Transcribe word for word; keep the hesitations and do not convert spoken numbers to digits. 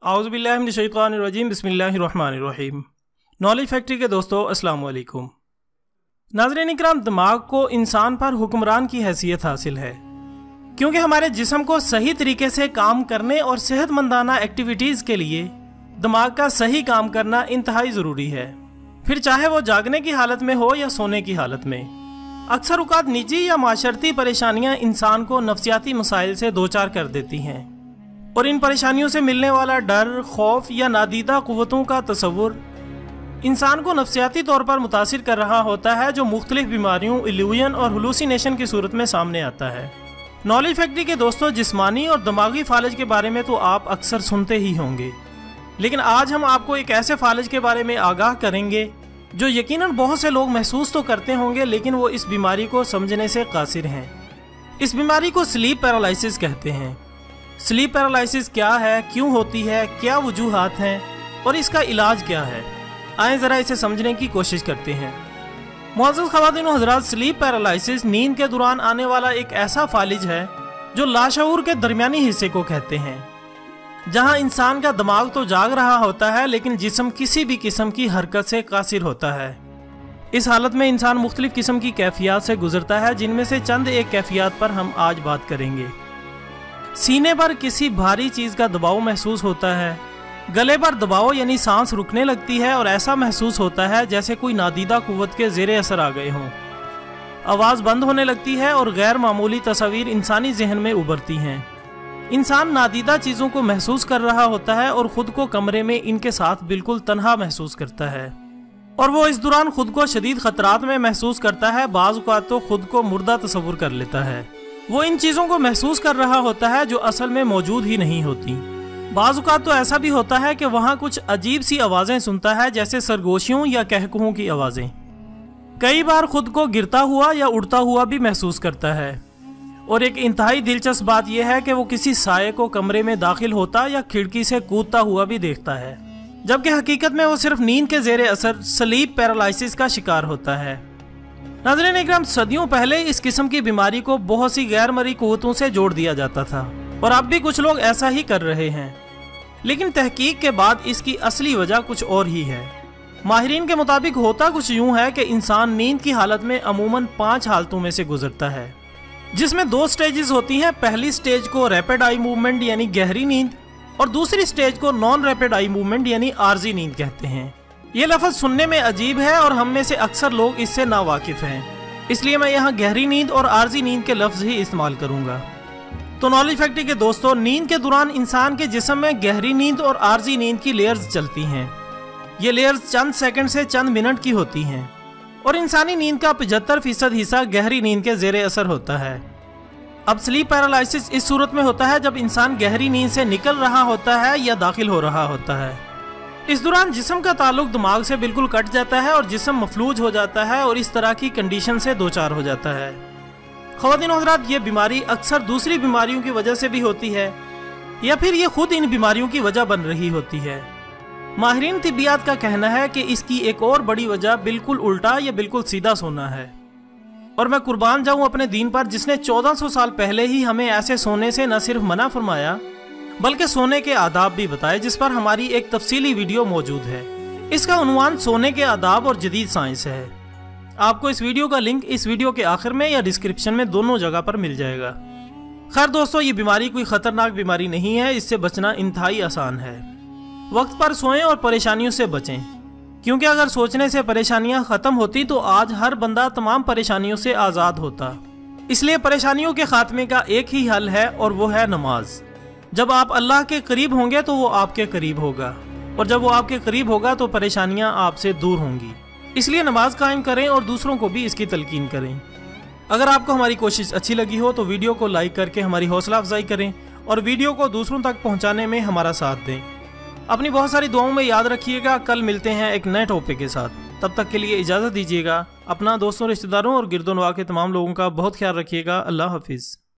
आऊज़ु बिल्लाहि मिनश शैतानिर रजीम बिस्मिल्लाहिर रहमानिर रहीम। Knowledge factory के दोस्तों अस्सलाम वालेकुम। नाज़रीन इकराम, दिमाग को इंसान पर हुक्मरान की हैसियत हासिल है, क्योंकि हमारे जिस्म को सही तरीके से काम करने और सेहतमंदाना एक्टिविटीज़ के लिए दिमाग का सही काम करना इंतहाई ज़रूरी है, फिर चाहे वो जागने की हालत में हो या सोने की हालत में। अक्सर औक़ात निजी या माशरती परेशानियाँ इंसान को नफ्सियाती मसाइल से दो चार कर देती हैं, और इन परेशानियों से मिलने वाला डर, खौफ या नादीदा क़ुव्वतों का तसव्वुर इंसान को नफ्सियाती तौर पर मुतासिर कर रहा होता है, जो मुख्तलिफ बीमारियों, इल्यूजन और हुलूसिनेशन की सूरत में सामने आता है। नॉलेज फैक्ट्री के दोस्तों, जिस्मानी और दिमागी फालज के बारे में तो आप अक्सर सुनते ही होंगे, लेकिन आज हम आपको एक ऐसे फालज के बारे में आगाह करेंगे जो यकीनन बहुत से लोग महसूस तो करते होंगे, लेकिन वो इस बीमारी को समझने से कासिर हैं। इस बीमारी को स्लीप पैरालिसिस कहते हैं। स्लीप पैरालिसिस क्या है, क्यों होती है, क्या वजूहात हैं और इसका इलाज क्या है, आए ज़रा इसे समझने की कोशिश करते हैं। मुअज़्ज़ज़ ख़वातीन व हज़रात, स्लीप पैरालिसिस नींद के दौरान आने वाला एक ऐसा फालिज है जो लाशऊर के दरमियानी हिस्से को कहते हैं, जहां इंसान का दिमाग तो जाग रहा होता है लेकिन जिस्म किसी भी किस्म की हरकत से कासिर होता है। इस हालत में इंसान मुख्तलिफ किस्म की कैफियत से गुजरता है, जिनमें से चंद एक कैफियत पर हम आज बात करेंगे। सीने पर किसी भारी चीज़ का दबाव महसूस होता है, गले पर दबाव यानी सांस रुकने लगती है और ऐसा महसूस होता है जैसे कोई नादीदा कुव्वत के ज़ेरे असर आ गए हों। आवाज़ बंद होने लगती है और गैर मामूली तस्वीर इंसानी जहन में उभरती हैं। इंसान नादीदा चीज़ों को महसूस कर रहा होता है और ख़ुद को कमरे में इनके साथ बिल्कुल तन्हा महसूस करता है, और वो इस दौरान ख़ुद को शदीद ख़तरात में महसूस करता है। बाज़ औक़ात तो ख़ुद को मुर्दा तस्वुर कर लेता है। वो इन चीज़ों को महसूस कर रहा होता है जो असल में मौजूद ही नहीं होती। बाज़ औक़ात तो ऐसा भी होता है कि वहाँ कुछ अजीब सी आवाज़ें सुनता है, जैसे सरगोशियों या कहकहों की आवाज़ें। कई बार खुद को गिरता हुआ या उड़ता हुआ भी महसूस करता है, और एक इंतहाई दिलचस्प बात यह है कि वो किसी साये को कमरे में दाखिल होता या खिड़की से कूदता हुआ भी देखता है, जबकि हकीकत में वो सिर्फ नींद के ज़ेरे असर स्लीप पैरालिसिस का शिकार होता है। नाज़रीन इकराम, सदियों पहले इस किस्म की बीमारी को बहुत सी गैर मरी कुव्वतों से जोड़ दिया जाता था, और अब भी कुछ लोग ऐसा ही कर रहे हैं, लेकिन तहकीक के बाद इसकी असली वजह कुछ और ही है। माहिरीन के मुताबिक होता कुछ यूँ है कि इंसान नींद की हालत में अमूमन पाँच हालतों में से गुजरता है, जिसमें दो स्टेजेस होती हैं। पहली स्टेज को रैपिड आई मूवमेंट यानी गहरी नींद, और दूसरी स्टेज को नॉन रैपिड आई मूवमेंट यानी आर्जी नींद कहते हैं। ये लफ्ज़ सुनने में अजीब है और हम में से अक्सर लोग इससे नावाकिफ़ हैं, इसलिए मैं यहाँ गहरी नींद और आर्जी नींद के लफ्ज़ ही इस्तेमाल करूँगा। तो नॉलेज फैक्ट्री के दोस्तों, नींद के दौरान इंसान के जिस्म में गहरी नींद और आर्जी नींद की लेयर्स चलती हैं। ये लेयर्स चंद सेकंड से चंद मिनट की होती हैं, और इंसानी नींद का पचहत्तर फीसद हिस्सा गहरी नींद के ज़ेरे असर होता है। अब स्लीप पैरालिसिस इस सूरत में होता है जब इंसान गहरी नींद से निकल रहा होता है या दाखिल हो रहा होता है। इस दौरान जिस्म का ताल्लुक दिमाग से बिल्कुल कट जाता है और जिस्म मफलूज हो जाता है, और इस तरह की कंडीशन से दो चार हो जाता है। ख़वातीन व हज़रात, ये बीमारी अक्सर दूसरी बीमारियों की वजह से भी होती है, या फिर ये खुद इन बीमारियों की वजह बन रही होती है। माहिरीन तिब्बियात का कहना है कि इसकी एक और बड़ी वजह बिल्कुल उल्टा या बिल्कुल सीधा सोना है, और मैं कुर्बान जाऊं अपने दीन पर, जिसने चौदह सौ साल पहले ही हमें ऐसे सोने से न सिर्फ मना फरमाया बल्कि सोने के आदाब भी बताए, जिस पर हमारी एक तफसीली वीडियो मौजूद है। इसका उन्वान सोने के आदाब और जदीद साइंस है। आपको इस वीडियो का लिंक इस वीडियो के आखिर में या डिस्क्रिप्शन में दोनों जगह पर मिल जाएगा। खैर दोस्तों, ये बीमारी कोई ख़तरनाक बीमारी नहीं है, इससे बचना इंतहाई आसान है। वक्त पर सोएं और परेशानियों से बचें, क्योंकि अगर सोचने से परेशानियां ख़त्म होती तो आज हर बंदा तमाम परेशानियों से आज़ाद होता। इसलिए परेशानियों के खात्मे का एक ही हल है, और वो है नमाज। जब आप अल्लाह के करीब होंगे तो वो आपके करीब होगा, और जब वो आपके करीब होगा तो परेशानियां आपसे दूर होंगी। इसलिए नमाज कायम करें और दूसरों को भी इसकी तलकीन करें। अगर आपको हमारी कोशिश अच्छी लगी हो तो वीडियो को लाइक करके हमारी हौसला अफजाई करें, और वीडियो को दूसरों तक पहुंचाने में हमारा साथ दें। अपनी बहुत सारी दुआओं में याद रखिएगा। कल मिलते हैं एक नए टॉपिक के साथ। तब तक के लिए इजाज़त दीजिएगा। अपना, दोस्तों, रिश्तेदारों और गिरदोनवा के तमाम लोगों का बहुत ख्याल रखिएगा। अल्लाह हाफिज़।